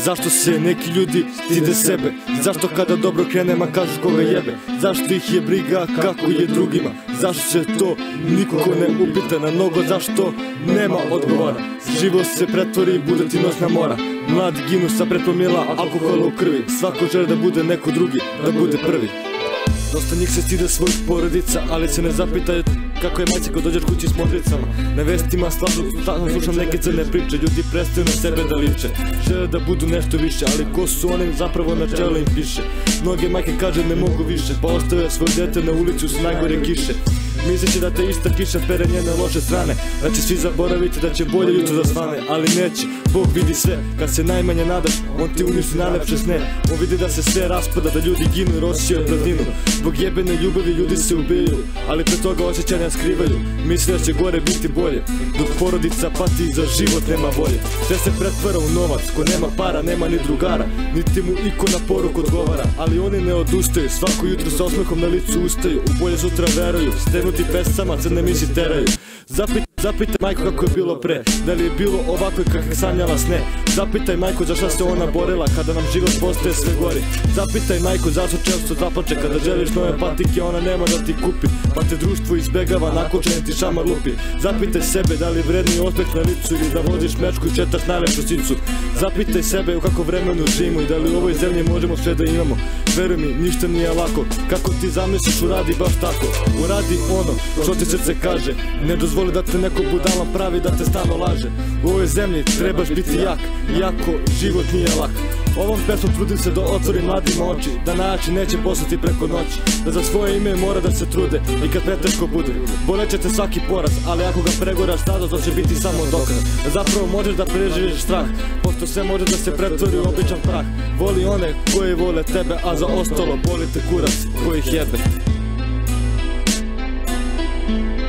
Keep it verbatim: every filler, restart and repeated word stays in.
Zašto se neki ljudi stide sebe? Zašto kada dobro krene ma kažu koga jebe? Zašto ih je briga kako je drugima? Zašto se to niko ne upita na mnogo? Zašto nema odgovora? Život se pretvori, bude ti noćna mora. Mladi ginu sa pretpromila alkohola u krvi. Svako želi da bude neko drugi, da bude prvi. Dosta njih se stide svojih porodica, ali se ne zapitaju kako je majci kad dođeš kući s modricama. Na vestima slažu, stalno slušam neke crne priče. Ljudi prestaju na sebe da liče, žele da budu nešto više, ali ko su oni zapravo na čelu im piše. Mnoge majke kaže ne mogu više, pa ostave svoje dete na ulicu s najgore kiše. Misleći da te ista kiša pere njene loše strane, da će svi zaboraviti da će bolje jutro da svane. Ali neće, Bog vidi sve, kad se najmanje nadaš, on ti uništi najlepše sne. On vidi da se sve raspada, da ljudi ginu i osjećaju prazninu. Zbog jebene ljubavi ljudi se ubijaju, ali pre toga osjećanja skrivaju. Misle da će gore biti bolje, dok porodica pati i za život nema volje. Sve se pretvara u novac, ko nema para nema ni drugara, niti mu iko na poruku odgovara. Ali oni ne odustaju, svako jutro sa osmehom na licu ustaju, u bolje sutra veruju, stenuti pesama crne misli teraju. Zapitaj, zapitaj majko kako je bilo pre, da li je bilo ovako i kako je sanjala sne. Zapitaj majko za šta se ona borila kada nam život postaje sve gori. Zapitaj majko zašto često zaplače kada želiš nove patike, ona nema da ti kupi, pa te društvo izbegava, nakočen ti šamar lupi. Zapitaj sebe da li je vredni osmeh na licu ili da voziš mečku i četaš najlepšu sicu. Zapitaj sebe u kako vremenu živimo i da li u ovoj zemlji možemo sve da imamo. Veruj mi, ništa nije lako, kako ti zamisliš uradi baš tako. Uradi ono što ti srce kaže, ne dozvoli da te neko budala pravi, da te stalno laže. U ovoj zemlji trebaš biti jak, iako život nije lak. Ovom pesmom trudim se da otvorim mladima oči, da način neće poslati preko noći, da za svoje ime mora da se trude i kad preteško bude. Boleće te svaki poraz, ali ako ga pregoraš tada to će biti samo dokaz da zapravo možeš da preživiš strah, pošto sve može da se pretvori u običan prah. Voli one koji vole tebe, a za ostalo boli te kurac koji ih jebe.